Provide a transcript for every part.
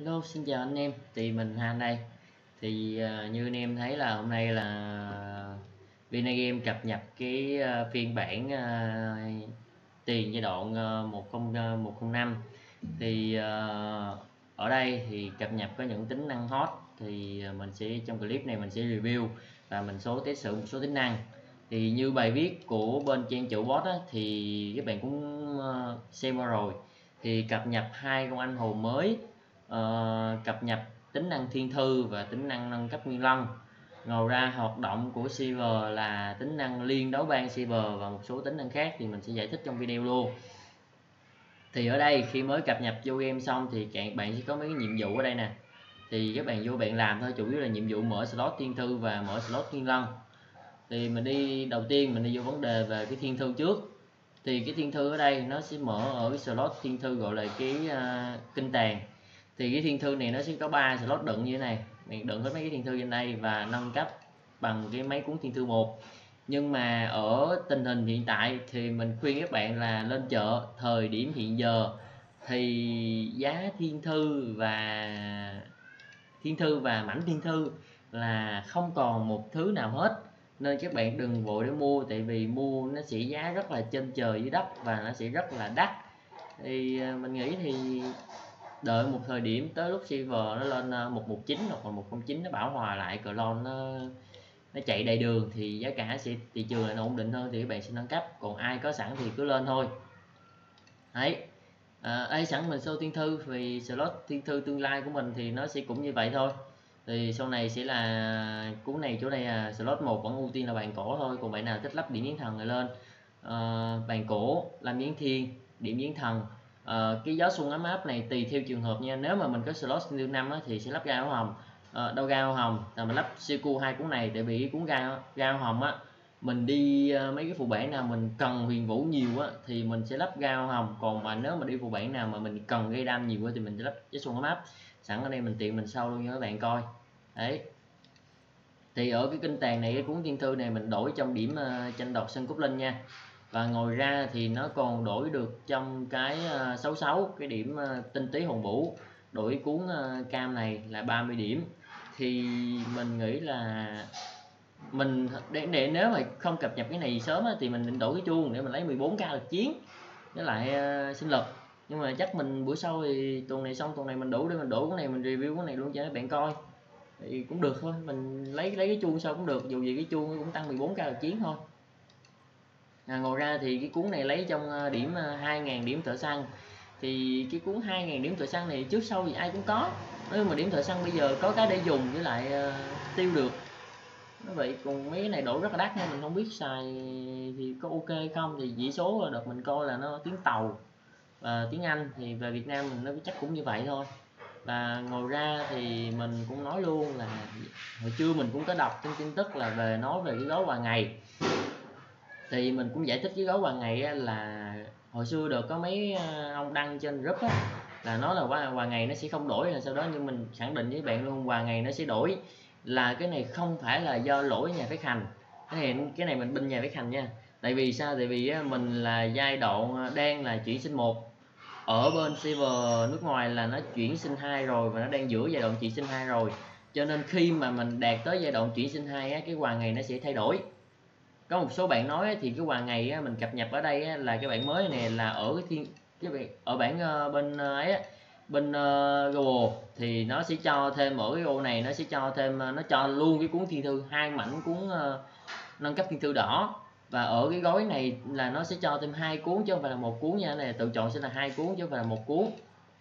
Hello, xin chào anh em. Thì mình Han đây. Như anh em thấy là hôm nay là Vinagame cập nhật cái phiên bản tiền giai đoạn 105. Ở đây thì cập nhật có những tính năng hot, thì mình sẽ trong clip này mình sẽ review và mình test thử một số tính năng. Thì như bài viết của bên trang chủ bot á, thì các bạn cũng xem qua rồi, thì cập nhật hai con anh hồn mới, cập nhật tính năng thiên thư và tính năng nâng cấp nguyên lân. Ngoài ra hoạt động của server là tính năng liên đấu bang server và một số tính năng khác thì mình sẽ giải thích trong video luôn. Thì ở đây khi mới cập nhật vô game xong thì các bạn sẽ có mấy cái nhiệm vụ ở đây nè, thì các bạn vô bạn làm thôi, chủ yếu là nhiệm vụ mở slot thiên thư và mở slot nguyên lân. Thì mình đi đầu tiên mình đi vô vấn đề về cái thiên thư trước. Thì cái thiên thư ở đây nó sẽ mở ở cái slot thiên thư gọi là cái kinh tàng. Thì cái thiên thư này nó sẽ có 3 slot đựng như thế này, mình đựng hết mấy cái thiên thư trên đây và nâng cấp bằng cái máy cuốn thiên thư 1. Nhưng mà ở tình hình hiện tại thì mình khuyên các bạn là lên chợ thời điểm hiện giờ thì giá thiên thư và mảnh thiên thư là không còn một thứ nào hết, nên các bạn đừng vội để mua, tại vì mua nó sẽ giá rất là trên trời dưới đất và nó sẽ rất là đắt. Thì mình nghĩ thì đợi một thời điểm tới lúc server nó lên 119 hoặc là 109, nó bảo hòa lại, clone nó chạy đầy đường thì giá cả sẽ thị trường là nó ổn định hơn thì các bạn sẽ nâng cấp, còn ai có sẵn thì cứ lên thôi. Đấy, đây sẵn mình show thiên thư, vì slot thiên thư tương lai của mình thì nó sẽ cũng như vậy thôi. Thì sau này sẽ là cuốn này, chỗ này là slot 1 vẫn ưu tiên là bàn cổ thôi, còn bạn nào thích lắp điểm biến thần này lên bàn cổ, làm biến thiên, điểm biến thần. Cái gió xuân ấm áp này tùy theo trường hợp nha, nếu mà mình có slot như 5 thì sẽ lắp gao hồng, đâu gao hồng là mình lắp Seku hai cuốn này, tại vì cái cuốn gao hồng á, mình đi mấy cái phụ bản nào mình cần huyền vũ nhiều á thì mình sẽ lắp gao hồng, còn mà nếu mà đi phụ bản nào mà mình cần gây đam nhiều á thì mình sẽ lắp gió xuân ấm áp. Sẵn ở đây mình tiện mình sau luôn cho các bạn coi. Đấy, thì ở cái kinh tàng này, cái cuốn thiên thư này mình đổi trong điểm tranh đoạt sân cúp linh nha. Và ngoài ra thì nó còn đổi được trong cái 66 cái điểm tinh túy hồn vũ, đổi cuốn cam này là 30 điểm. Thì mình nghĩ là mình để nếu mà không cập nhật cái này sớm thì mình định đổi cái chuông để mình lấy 14k lực chiến với lại sinh lực. Nhưng mà chắc mình bữa sau thì tuần này xong, tuần này mình đủ để mình đổi cái này, mình review cái này luôn cho các bạn coi thì cũng được thôi. Mình lấy cái chuông sau cũng được, dù gì cái chuông cũng tăng 14k lực chiến thôi. Ngoài ra thì cái cuốn này lấy trong điểm 2.000 điểm thợ săn. Thì cái cuốn 2.000 điểm thợ săn này trước sau thì ai cũng có, nếu mà điểm thợ săn bây giờ có cái để dùng với lại tiêu được nó vậy. Còn mấy cái này đổi rất là đắt nên mình không biết xài thì có ok không. Thì chỉ số đợt mình coi là nó tiếng Tàu và tiếng Anh, thì về Việt Nam mình nó chắc cũng như vậy thôi. Và ngoài ra thì mình cũng nói luôn là hồi trưa mình cũng có đọc trên tin tức là nói về cái gói quà ngày, thì mình cũng giải thích cái gói quà ngày là hồi xưa được có mấy ông đăng trên group là nói là quà ngày nó sẽ không đổi là sau đó, nhưng mình khẳng định với bạn luôn, quà ngày nó sẽ đổi. Là cái này không phải là do lỗi nhà phát hành, cái này mình binh nhà phát hành nha. Tại vì sao? Tại vì mình là giai đoạn đang là chuyển sinh 1, ở bên server nước ngoài là nó chuyển sinh 2 rồi, và nó đang giữa giai đoạn chuyển sinh 2 rồi, cho nên khi mà mình đạt tới giai đoạn chuyển sinh 2 cái quà ngày nó sẽ thay đổi. Có một số bạn nói thì cái quà ngày mình cập nhật ở đây là cái bản mới này là ở ở bản bên ấy bên Google thì nó sẽ cho thêm ở cái ô này, nó sẽ cho thêm, nó cho luôn cái cuốn thiên thư, 2 mảnh cuốn nâng cấp thiên thư đỏ. Và ở cái gói này là nó sẽ cho thêm 2 cuốn chứ không phải là 1 cuốn nha, này tự chọn sẽ là 2 cuốn chứ không phải là 1 cuốn.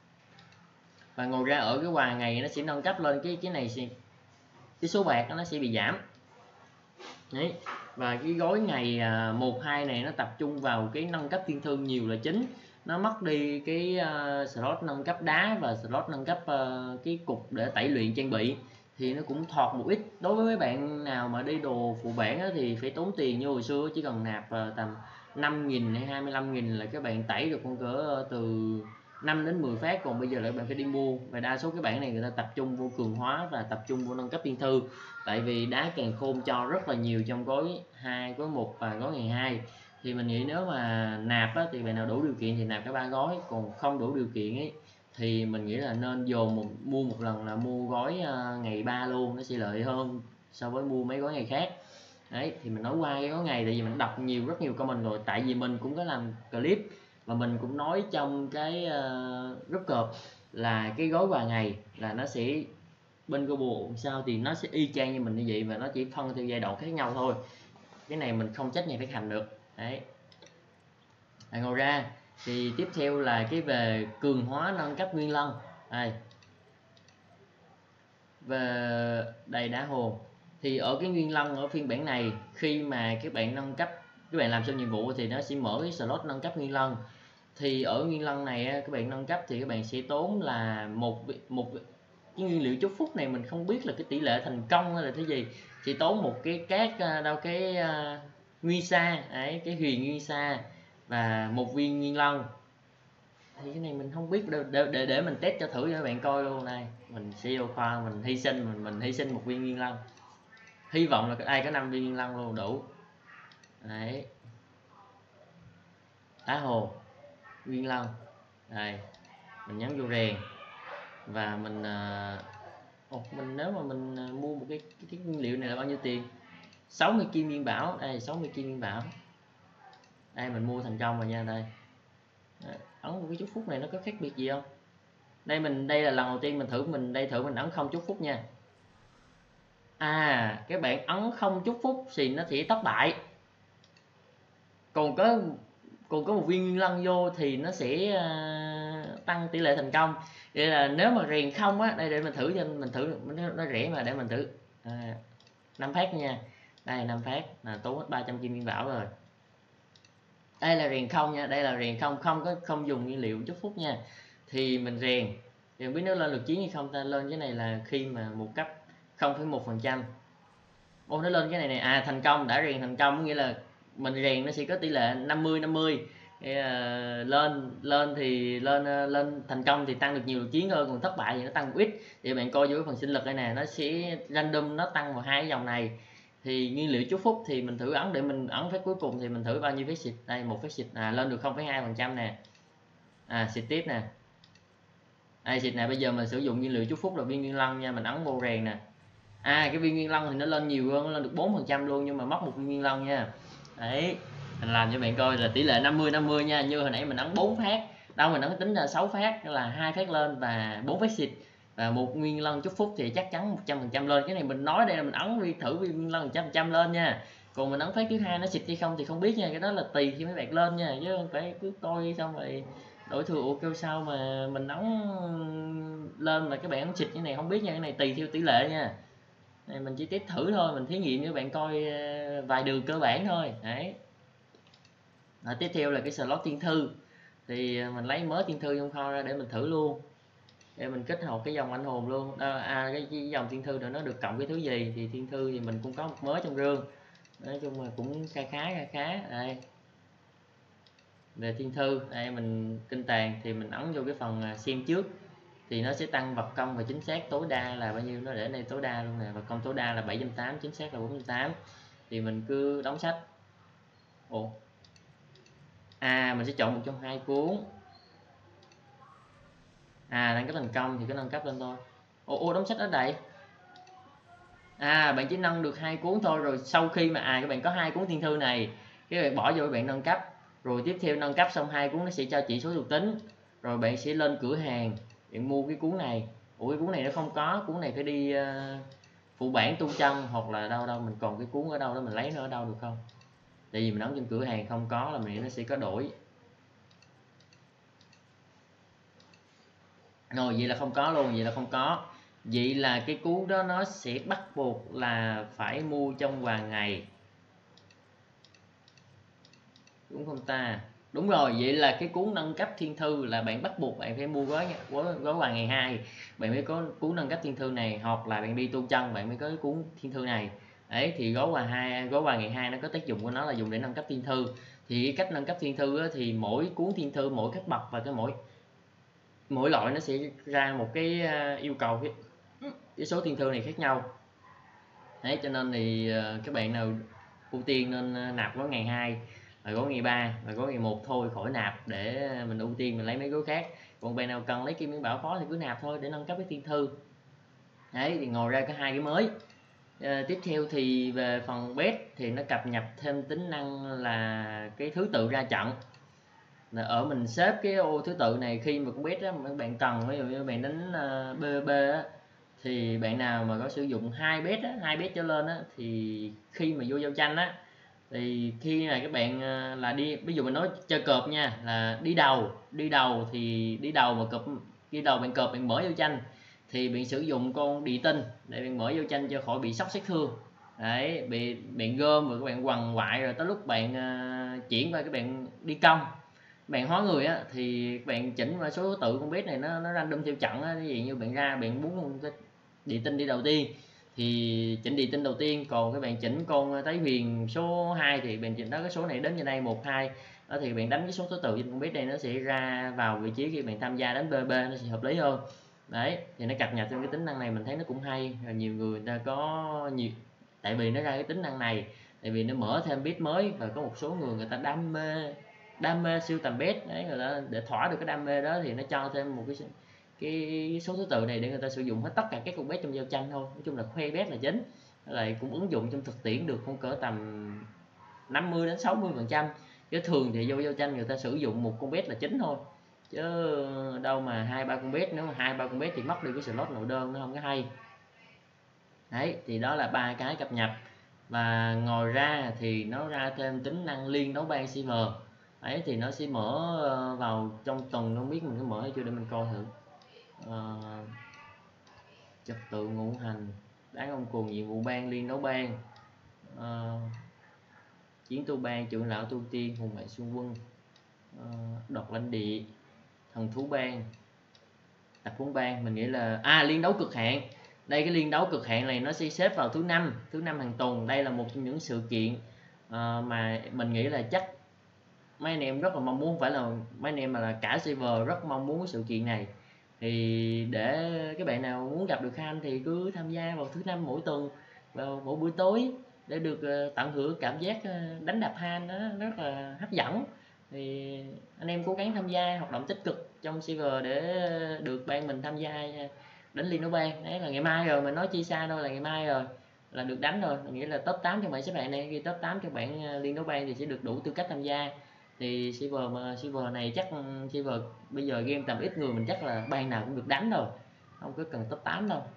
Và ngồi ra ở cái quà ngày nó sẽ nâng cấp lên cái này, cái số bạc nó sẽ bị giảm. Đấy. Và cái gói ngày 1, 2 này nó tập trung vào cái nâng cấp thiên thư nhiều là chính. Nó mất đi cái slot nâng cấp đá và slot nâng cấp cái cục để tẩy luyện trang bị, thì nó cũng thọt một ít. Đối với mấy bạn nào mà đi đồ phụ bản thì phải tốn tiền như hồi xưa, chỉ cần nạp tầm 5.000 hay 25.000 là các bạn tẩy được con cỡ từ 5 đến 10 phát. Còn bây giờ lại bạn phải đi mua, và đa số cái bản này người ta tập trung vô cường hóa và tập trung vô nâng cấp thiên thư, tại vì đá càng khôn cho rất là nhiều trong gói 2, gói 1 và gói ngày 2. Thì mình nghĩ nếu mà nạp thì bạn nào đủ điều kiện thì nạp cả 3 gói, còn không đủ điều kiện thì mình nghĩ là nên dồn mua một lần là mua gói ngày 3 luôn, nó sẽ lợi hơn so với mua mấy gói ngày khác. Đấy, thì mình nói qua cái gói ngày tại vì mình đọc rất nhiều comment rồi, tại vì mình cũng có làm clip và mình cũng nói trong cái group cọp là cái gói quà ngày là nó sẽ bên Global sao thì nó sẽ y chang như mình như vậy, và nó chỉ phân theo giai đoạn khác nhau thôi. Cái này mình không trách nhà phát hành được. Đấy, ngoài ra thì tiếp theo là cái về cường hóa nâng cấp nguyên lân. Đây, về đầy đá hồn thì ở cái nguyên lân ở phiên bản này, khi mà các bạn nâng cấp, các bạn làm xong nhiệm vụ thì nó sẽ mở cái slot nâng cấp nguyên lân. Thì ở nguyên lân này các bạn nâng cấp thì các bạn sẽ tốn là một cái nguyên liệu chúc phúc này, mình không biết là cái tỷ lệ thành công hay là cái gì, chỉ tốn một cái cát nguyên sa đấy, cái huyền nguyên sa và một viên nguyên lân. Thì cái này mình không biết đâu, để mình test cho thử cho các bạn coi luôn. Này mình sẽ vô khoa mình hy sinh một viên nguyên lân, hy vọng là ai có 5 viên nguyên lân luôn đủ. Đấy, đá hồ nguyên lân. Đây, mình nhấn vô rèn và mình nếu mà mình mua một cái nguyên liệu này là bao nhiêu tiền? 60 kim nguyên bảo. Đây, 60 kim nguyên bảo. Đây, mình mua thành công rồi nha. Đây, ấn một cái chúc phúc này nó có khác biệt gì không? Đây là lần đầu tiên mình thử, mình ấn không chúc phúc nha. Các bạn ấn không chúc phúc thì nó sẽ thất bại, còn có một viên nguyên lân vô thì nó sẽ tăng tỷ lệ thành công. Vậy là nếu mà rèn không á, đây để mình thử nó rẻ mà, để mình thử 5 phát nha. Đây 5 phát là tốn hết 300 kim nguyên bảo rồi. Đây là rèn không nha, đây là rèn không dùng nguyên liệu chúc phúc nha. Thì mình rèn thì không biết nếu lên được chiến hay không ta. Lên cái này là khi mà một cấp 0,1%. Nó lên cái này thành công, đã rèn thành công, nghĩa là mình rèn nó sẽ có tỷ lệ 50-50. Lên thành công thì tăng được nhiều chiến hơn, còn thất bại thì nó tăng một ít. Thì bạn coi vô cái phần sinh lực đây nè, nó sẽ random, nó tăng vào hai cái dòng này. Thì nguyên liệu chúc phúc thì mình thử ấn, để mình ấn phép cuối cùng thì mình thử bao nhiêu phép xịt. Đây, một phép xịt lên được 0,2% nè. Xịt tiếp nè. Đây, xịt nè, bây giờ mình sử dụng nguyên liệu chúc phúc là viên nguyên lân nha, mình ấn vô rèn nè. Cái viên nguyên lân thì nó lên nhiều hơn, nó lên được 4% luôn, nhưng mà mất một viên nguyên lân nha. Đấy, mình làm cho bạn coi là tỷ lệ 50-50 nha. Như hồi nãy mình ấn 4 phát, đâu mình ấn tính ra 6 phát, là 2 phát lên và 4 phát xịt và một nguyên lân chúc phúc thì chắc chắn 100% lên. Cái này mình nói đây là mình ấn thử viên nguyên lân 100% lên nha. Còn mình ấn phát thứ hai nó xịt hay không thì không biết nha, cái đó là tùy khi mấy bạn lên nha, chứ không phải cứ coi xong rồi đổi thừa kêu sao mà mình ấn lên mà các bạn ấn xịt. cái này không biết nha, cái này tùy theo tỷ lệ nha. Này mình chỉ test thử thôi, mình thí nghiệm cho bạn coi vài đường cơ bản thôi. Đấy. Tiếp theo là cái slot thiên thư, thì mình lấy mớ thiên thư trong kho ra để mình thử luôn, để mình kết hợp cái dòng anh hồn luôn. Cái dòng thiên thư để nó được cộng cái thứ gì thì thiên thư thì mình cũng có một mớ trong rương, nói chung là cũng khá. Đây, về thiên thư đây mình kinh tàn thì mình ấn vô cái phần xem trước thì nó sẽ tăng vật công và chính xác tối đa là bao nhiêu, nó để đây tối đa luôn nè, vật công tối đa là 780, chính xác là 480. Thì mình cứ đóng sách. Mình sẽ chọn một trong hai cuốn. Nâng cấp thành công thì cứ nâng cấp lên thôi. Đóng sách ở đây. Bạn chỉ nâng được 2 cuốn thôi, rồi sau khi mà các bạn có 2 cuốn thiên thư này, các bạn bỏ vô các bạn nâng cấp, rồi tiếp theo nâng cấp xong 2 cuốn nó sẽ cho chỉ số thuộc tính, rồi bạn sẽ lên cửa hàng bạn mua cái cuốn này. Cái cuốn này nó không có, cuốn này phải đi phụ bản tu chân hoặc là đâu mình còn cái cuốn ở đâu đó, mình lấy nó ở đâu được không? Tại vì mình ấn trên cửa hàng không có là mình nó sẽ có đổi. Rồi vậy là không có luôn, vậy là cái cuốn đó nó sẽ bắt buộc là phải mua trong vài ngày, đúng không ta? Đúng rồi, vậy là cái cuốn nâng cấp thiên thư là bạn bắt buộc bạn phải mua gói quà ngày 2, bạn mới có cuốn nâng cấp thiên thư này, hoặc là bạn đi tu chân bạn mới có cái cuốn thiên thư này. Đấy, thì gói quà ngày 2 nó có tác dụng của nó là dùng để nâng cấp thiên thư. Thì cái cách nâng cấp thiên thư thì mỗi cuốn thiên thư, mỗi cấp bậc và cái mỗi loại nó sẽ ra một cái yêu cầu cái số thiên thư này khác nhau. Đấy, cho nên thì các bạn nào ưu tiên nên nạp gói ngày 2 và gối ngày 3 và gối ngày 1 thôi, khỏi nạp để mình ưu tiên mình lấy mấy gối khác. Còn bạn nào cần lấy kim nguyên bảo khó thì cứ nạp thôi để nâng cấp cái thiên thư. Đấy, thì ngồi ra có 2 cái mới. Tiếp theo thì về phần bet thì nó cập nhật thêm tính năng là cái thứ tự ra trận. Ở mình xếp cái ô thứ tự này khi mà con bet á, các bạn cần, ví dụ như bạn đánh BBB á, thì bạn nào mà có sử dụng 2 bet á, 2 bet trở lên á, thì khi mà vô giao tranh á, thì khi này các bạn là đi, ví dụ mình nói chơi cọp nha, là đi đầu thì đi đầu mà cọp, đi đầu bạn cọp bạn mở giao tranh thì bạn sử dụng con địa tinh để bạn mở giao tranh cho khỏi bị sốc sát thương. Đấy, bị bạn gom rồi các bạn quằn quại, rồi tới lúc bạn chuyển qua các bạn đi công, bạn hóa người á thì bạn chỉnh qua số thứ tự con bet này nó random theo trận á. Ví dụ như bạn ra bạn muốn cái địa tinh đi đầu tiên thì chỉnh địa tinh đầu tiên, còn các bạn chỉnh con Thái Huyền số 2 thì bạn chỉnh đó cái số này đến như đây 1 2 đó, thì bạn đánh cái số thứ tự trên con bet này nó sẽ ra vào vị trí khi bạn tham gia đánh BB, nó sẽ hợp lý hơn. Đấy, thì nó cập nhật thêm cái tính năng này mình thấy nó cũng hay, và nhiều người ta có nhiều, tại vì nó ra cái tính năng này tại vì nó mở thêm bet mới, và có một số người ta đam mê siêu tầm bet đấy, người ta để thỏa được cái đam mê đó thì nó cho thêm một cái số thứ tự này để người ta sử dụng hết tất cả các con bet trong giao tranh thôi. Nói chung là khoe bet là chính, lại cũng ứng dụng trong thực tiễn được không cỡ tầm 50 đến 60%, chứ thường thì vô giao tranh người ta sử dụng một con bet là chính thôi, chứ đâu mà 2-3 con bet. Nếu mà 2-3 con bet thì mất đi cái slot nội đơn, nó không có hay. Đấy, thì đó là 3 cái cập nhật. Và ngoài ra thì nó ra thêm tính năng liên đấu bang server. Ấy thì nó sẽ mở vào trong tuần, không biết mình có mở hay chưa để mình coi thử. Trật tự ngũ hành, đáng ông cùng nhiệm vụ bang, liên đấu bang, chiến tu bang, trưởng lão tu tiên, hùng mạnh xuân quân, độc lãnh địa, thần thú bang, tập huấn bang. Mình nghĩ là liên đấu cực hạn. Đây, cái liên đấu cực hạn này nó sẽ xếp vào thứ năm hàng tuần. Đây là một trong những sự kiện mà mình nghĩ là chắc mấy anh em rất là mong muốn, phải là mấy anh em mà là cả server rất mong muốn sự kiện này. Thì để các bạn nào muốn gặp được Khan thì cứ tham gia vào thứ năm mỗi tuần, vào mỗi buổi tối, để được tận hưởng cảm giác đánh đập Han, nó rất là hấp dẫn. Thì anh em cố gắng tham gia hoạt động tích cực trong server để được ban mình tham gia đánh liên đấu bang. Đấy là ngày mai rồi, mình nói chi xa đâu, là ngày mai rồi là được đánh rồi. Mình nghĩ là top 8 cho bạn xếp bạn này, ghi top 8 cho bạn liên đấu bang thì sẽ được đủ tư cách tham gia. Thì server này chắc server bây giờ game tầm ít người, mình chắc là bang nào cũng được đánh rồi, không có cần top 8 đâu.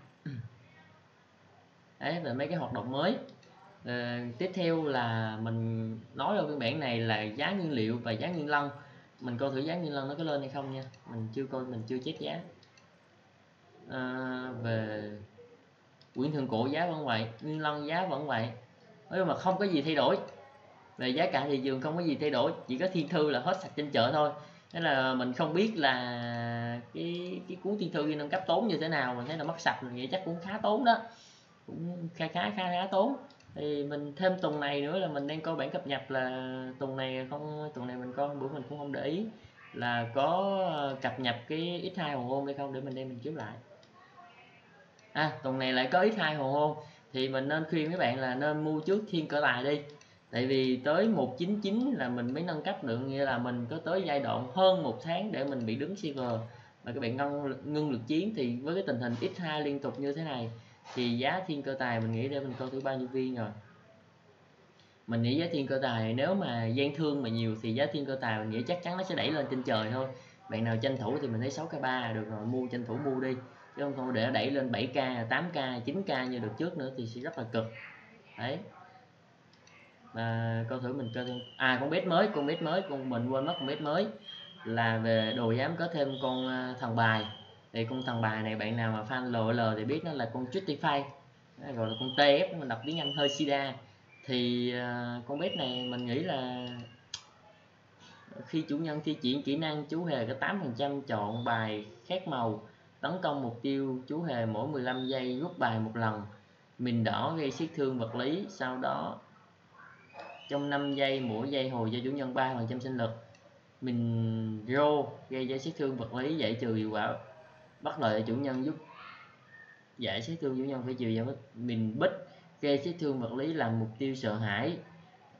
Đấy là mấy cái hoạt động mới. Tiếp theo là mình nói ở phiên bản này là giá nguyên liệu và giá nguyên lân. Mình coi thử giá nguyên lân nó có lên hay không nha, mình chưa coi, mình chưa check giá. Về quyển thượng cổ giá vẫn vậy, nguyên lân giá vẫn vậy, nhưng mà không có gì thay đổi. Về giá cả thị trường không có gì thay đổi, chỉ có thiên thư là hết sạch trên chợ thôi. Nên là mình không biết là cái cuốn thiên thư nâng cấp tốn như thế nào, mình thấy là mất sạch, mình nghĩ chắc cũng khá tốn đó, cũng khá tốn. Thì mình thêm tuần này nữa là mình đang coi bản cập nhật, là tuần này mình coi, bữa mình cũng không để ý là có cập nhật cái X2 hoàng hôn hay không, để mình đem mình chiếu lại. Tuần này lại có X2 hoàng hôn thì mình nên khuyên các bạn là nên mua trước Thiên Cỡ Tài đi, tại vì tới 199 là mình mới nâng cấp được, nghĩa là mình có tới giai đoạn hơn 1 tháng để mình bị đứng server mà các bạn ngưng lực chiến. Thì với cái tình hình X2 liên tục như thế này thì giá Thiên Cơ Tài mình nghĩ, để mình coi thử bao nhiêu viên rồi. Mình nghĩ giá Thiên Cơ Tài nếu mà gian thương mà nhiều thì giá Thiên Cơ Tài mình nghĩ chắc chắn nó sẽ đẩy lên trên trời thôi. Bạn nào tranh thủ thì mình thấy 6k3 được rồi, mua tranh thủ mua đi, chứ không để đẩy lên 7k, 8k, 9k như được trước nữa thì sẽ rất là cực. Đấy. Và coi thử mình cho thêm con bet mới, con mình quên mất con bet mới là về đồ giám có thêm con thần bài. Thì con thần bài này bạn nào mà fan LOL thì biết nó là con Justify, gọi là con TF, mình đọc tiếng Anh hơi sida. Thì con bet này mình nghĩ là khi chủ nhân thi triển kỹ năng chú hề có 8% chọn bài khác màu, tấn công mục tiêu chú hề mỗi 15 giây rút bài một lần, mình đỏ gây siết thương vật lý, sau đó trong 5 giây mỗi giây hồi cho chủ nhân 3% sinh lực, mình rô gây ra siết thương vật lý, giải trừ hiệu quả bất lợi cho chủ nhân, giúp giải siết thương chủ nhân phải chịu giảm. Mình bích gây siết thương vật lý làm mục tiêu sợ hãi,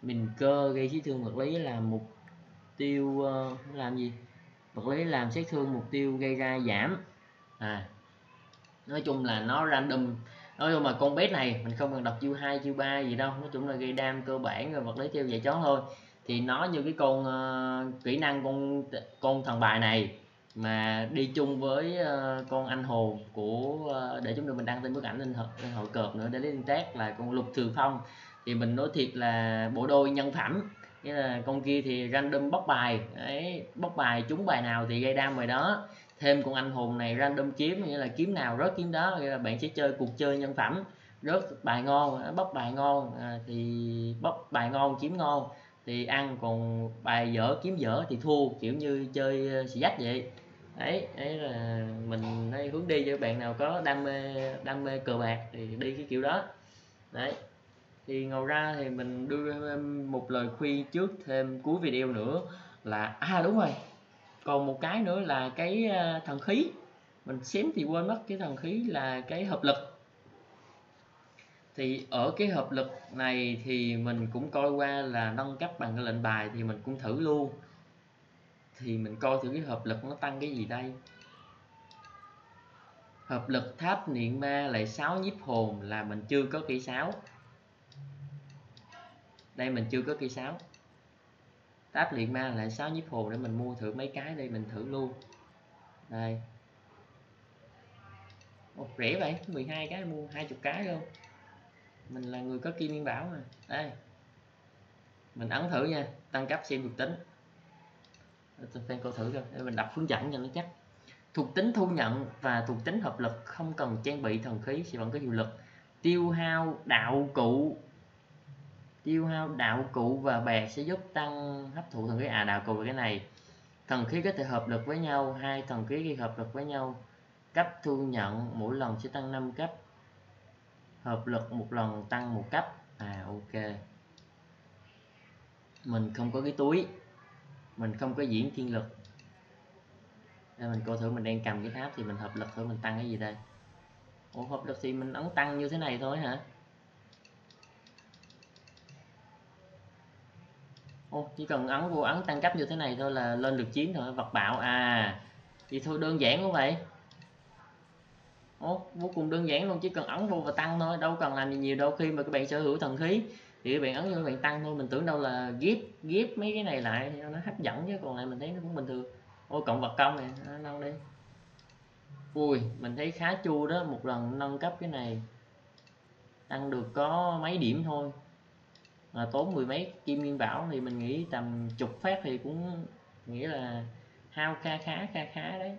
mình cơ gây sát thương vật lý là mục tiêu làm gì, vật lý làm sát thương mục tiêu gây ra giảm. Nói chung là nó random, nói chung mà con bé này mình không cần đọc chiêu 2 chiêu 3 gì đâu, nói chung là gây đam cơ bản rồi vật lý theo dạy chó thôi. Thì nó như cái con kỹ năng con thần bài này mà đi chung với con anh hồn của để chúng mình đăng thêm bức ảnh lên hội cợp nữa để lấy tương tác là con Lục Thường Phong, thì mình nói thiệt là bộ đôi nhân phẩm. Nghĩa là con kia thì random bóc bài đấy, bóc bài trúng bài nào thì gây đam bài đó, thêm con anh hùng này random kiếm, nghĩa là kiếm nào rớt kiếm đó, nghĩa là bạn sẽ chơi cuộc chơi nhân phẩm, rớt bài ngon bóc bài ngon thì bóc bài ngon kiếm ngon thì ăn, còn bài dở kiếm dở thì thua, kiểu như chơi xì dách vậy. Đấy là mình hay hướng đi cho bạn nào có đam mê cờ bạc thì đi cái kiểu đó. Đấy thì ngồi ra thì mình đưa một lời khuyên trước thêm cuối video nữa là đúng rồi, còn một cái nữa là cái thần khí, mình xém thì quên mất cái thần khí là cái hợp lực. Thì ở cái hợp lực này thì mình cũng coi qua là nâng cấp bằng cái lệnh bài thì mình cũng thử luôn, thì mình coi thử cái hợp lực nó tăng cái gì đây. Hợp lực tháp niệm ma lại 6 nhiếp hồn là mình chưa có cây 6, đây mình chưa có cây 6. Tháp niệm ma lại 6 nhiếp hồn để mình mua thử mấy cái đây, mình thử luôn đây. Rẻ vậy, 12 cái mua 20 cái luôn, mình là người có kim nguyên bảo mà. Đây mình ấn thử nha, tăng cấp xem thuộc tính, tôi fan coi thử coi để mình đọc hướng dẫn cho nó chắc. Thuộc tính thu nhận và thuộc tính hợp lực không cần trang bị thần khí sẽ vẫn có hiệu lực. Tiêu hao đạo cụ và bè sẽ giúp tăng hấp thụ thần khí. Đạo cụ về cái này, thần khí có thể hợp lực với nhau, hai thần khí khi hợp lực với nhau cấp thu nhận mỗi lần sẽ tăng 5 cấp, hợp lực một lần tăng 1 cấp. Ok, mình không có cái túi, mình không có diễn thiên lực, để mình coi thử, mình đang cầm cái tháp thì mình hợp lực thử mình tăng cái gì đây. Hợp lực thì mình ấn tăng như thế này thôi hả? Chỉ cần ấn tăng cấp như thế này thôi là lên được chiến thôi. Vật bạo thì thôi đơn giản quá vậy. Vô cùng đơn giản luôn, chỉ cần ấn vô và tăng thôi, đâu cần làm gì nhiều đâu. Khi mà các bạn sở hữu thần khí thì các bạn ấn vô các bạn tăng thôi. Mình tưởng đâu là ghép mấy cái này lại nó hấp dẫn, chứ còn lại mình thấy nó cũng bình thường. Cộng vật công này nâng đi. Mình thấy khá chua đó, một lần nâng cấp cái này tăng được có mấy điểm thôi mà tốn 10 mấy kim nguyên bảo, thì mình nghĩ tầm chục phát thì cũng nghĩa là hao khá đấy.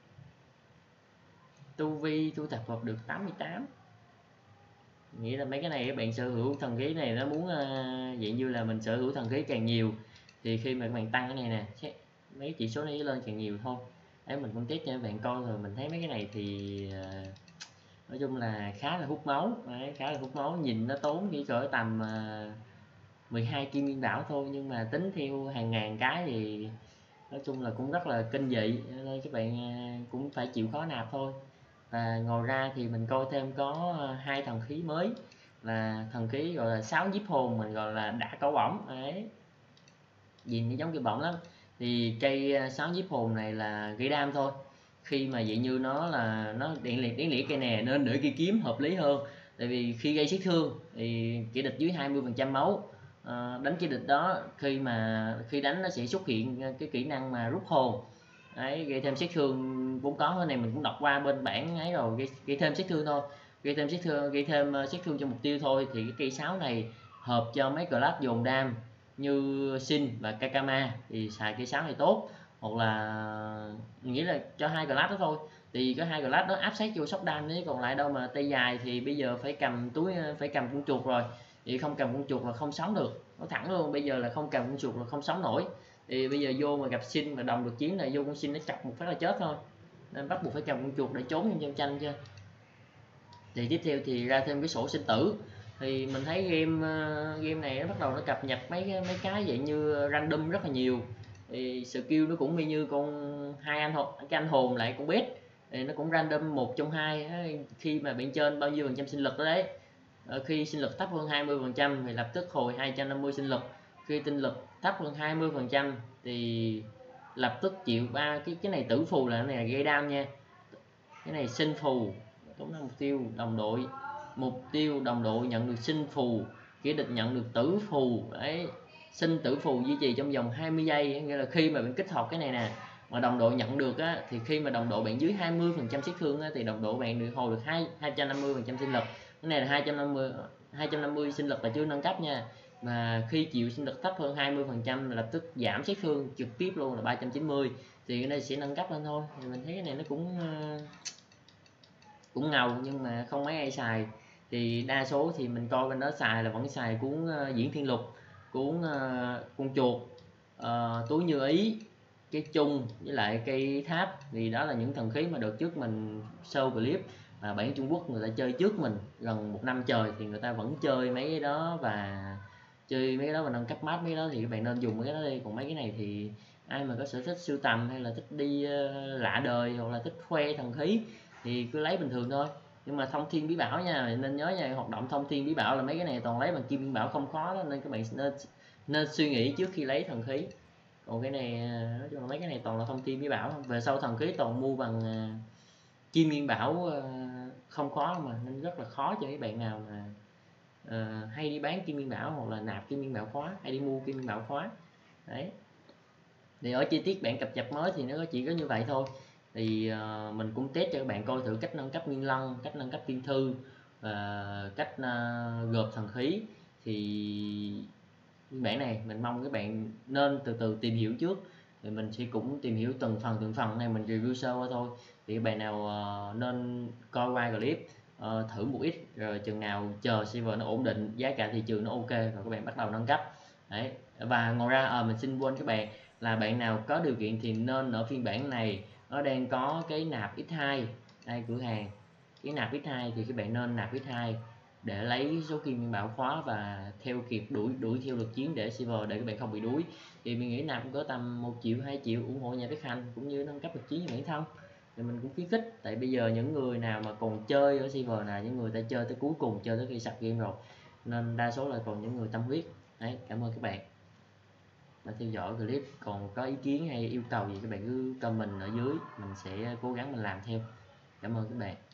Tu vi thu thập hợp được 88, nghĩa là mấy cái này các bạn sở hữu thần khí này nó muốn vậy, như là mình sở hữu thần khí càng nhiều thì khi mà các bạn tăng cái này nè, mấy chỉ số này lên càng nhiều thôi. Đấy, mình cũng test cho các bạn coi rồi, mình thấy mấy cái này thì nói chung là khá là hút máu. Đấy, khá là hút máu, nhìn nó tốn chỉ cỡ tầm 12 kim nguyên bảo thôi, nhưng mà tính theo hàng ngàn cái thì nói chung là cũng rất là kinh dị, nên các bạn cũng phải chịu khó nạp thôi. Và ngồi ra thì mình coi thêm có hai thần khí mới, là thần khí gọi là 6 nhiếp hồn, mình gọi là đả cẩu bổng. Đấy, nhìn nó giống cái bổng lắm. Thì cây 6 nhiếp hồn này là gây đam thôi, khi mà vậy như nó là nó đáng lẽ cây nè nên để cây kiếm hợp lý hơn, tại vì khi gây sát thương thì kẻ địch dưới 20% máu đánh kẻ địch đó, khi đánh nó sẽ xuất hiện cái kỹ năng mà rút hồn. Đấy, gây thêm sát thương vốn có. Cái này mình cũng đọc qua bên bản ấy rồi, gây thêm sát thương thôi, gây thêm sát thương cho mục tiêu thôi. Thì cái cây 6 này hợp cho mấy class dồn đam như Shin và Kakama thì xài cây 6 này tốt, hoặc là nghĩ là cho hai class đó thôi, thì có hai class đó áp sát vô sóc đam đấy, còn lại đâu mà tay dài thì bây giờ phải cầm con chuột rồi, thì không cầm con chuột là không sống được, nó thẳng luôn. Bây giờ là không cầm con chuột là không sống nổi, thì bây giờ vô mà gặp Shin và đồng được chiến là vô con Shin nó chọc một phát là chết thôi, nên bắt buộc phải cầm con chuột để trốn trong tranh chứ. Thì tiếp theo thì ra thêm cái sổ sinh tử, thì mình thấy game này nó bắt đầu nó cập nhật mấy cái vậy như random rất là nhiều. Thì skill nó cũng như con cái anh hồn lại con bét, thì nó cũng random 1 trong 2. Khi mà bạn trên bao nhiêu % sinh lực đó đấy, khi sinh lực thấp hơn 20% thì lập tức hồi 250 sinh lực, khi tinh lực thấp hơn 20% thì lập tức chịu ba cái này tử phù là cái này là gây đam nha. Cái này sinh phù, tốn mục tiêu đồng đội nhận được sinh phù, kẻ địch nhận được tử phù. Đấy, sinh tử phù duy trì trong vòng 20 giây, nghĩa là khi mà bạn kích hoạt cái này nè mà đồng đội nhận được á, thì khi mà đồng đội bạn dưới 20% sát thương á, thì đồng đội bạn được hồi được 250% sinh lực. Cái này là 250 sinh lực là chưa nâng cấp nha, mà khi chịu sinh lực thấp hơn 20% lập tức giảm sát thương trực tiếp luôn là 390, thì cái này sẽ nâng cấp lên thôi. Thì mình thấy cái này nó cũng ngầu nhưng mà không mấy ai xài, thì đa số thì mình coi bên đó xài là vẫn xài cuốn Diễn Thiên Lục, cuốn con chuột, túi Như Ý, cái chung với lại cây tháp, vì đó là những thần khí mà đợt trước mình show clip mà bản Trung Quốc người ta chơi trước mình gần 1 năm trời, thì người ta vẫn chơi mấy cái đó và nâng cấp map mấy đó, thì các bạn nên dùng mấy cái đó đi. Còn mấy cái này thì ai mà có sở thích sưu tầm hay là thích đi lạ đời hoặc là thích khoe thần khí thì cứ lấy bình thường thôi. Nhưng mà thông thiên bí bảo nha, nên nhớ nha, hoạt động thông thiên bí bảo là mấy cái này toàn lấy bằng kim bí bảo không khó đó, nên các bạn nên suy nghĩ trước khi lấy thần khí. Còn cái này nói chung là mấy cái này toàn là thông thiên bí bảo không, về sau thần khí toàn mua bằng kim nguyên bảo không khó mà, nên rất là khó cho mấy bạn nào mà hay đi bán kim nguyên bảo hoặc là nạp kim nguyên bảo khóa, hay đi mua kim nguyên bảo khóa. Đấy, thì ở chi tiết bản cập nhật mới thì nó chỉ có như vậy thôi. Thì mình cũng test cho các bạn coi thử cách nâng cấp Nguyên Lân, cách nâng cấp Tiên Thư và cách gộp thần khí. Thì bản này mình mong các bạn nên từ từ tìm hiểu trước, thì mình sẽ cũng tìm hiểu từng phần này, mình review sơ qua thôi. Thì các bạn nào nên coi qua clip thử một ít, rồi chừng nào chờ server nó ổn định, giá cả thị trường nó ok rồi các bạn bắt đầu nâng cấp. Đấy, và ngoài ra mình xin quên các bạn là bạn nào có điều kiện thì nên ở phiên bản này nó đang có cái nạp x2 đây, cửa hàng cái nạp x2 thì các bạn nên nạp x2 để lấy số kim nguyên bảo khóa và theo kịp đuổi theo lực chiến để server, để các bạn không bị đuối. Thì mình nghĩ nạp có tầm 1 triệu 2 triệu ủng hộ nhà Đức Khanh cũng như nâng cấp lực chiến cho bản thân. Thì mình cũng khuyến khích, tại bây giờ những người nào mà còn chơi ở server này, những người ta chơi tới cuối cùng, chơi tới khi sập game rồi, nên đa số là còn những người tâm huyết. Đấy, cảm ơn các bạn đã theo dõi clip. Còn có ý kiến hay yêu cầu gì các bạn cứ comment ở dưới, mình sẽ cố gắng mình làm theo. Cảm ơn các bạn.